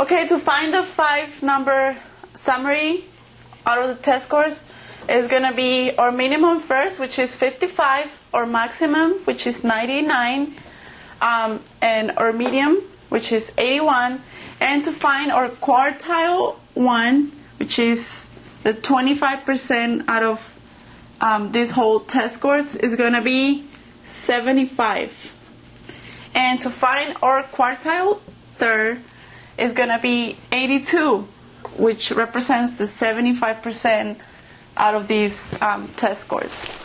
Okay, to find the 5-number summary out of the test scores is going to be our minimum first, which is 55, our maximum, which is 99, and our medium, which is 81, and to find our quartile 1, which is the 25% out of this whole test scores, is going to be 75. And to find our quartile third is going to be 82, which represents the 75% out of these test scores.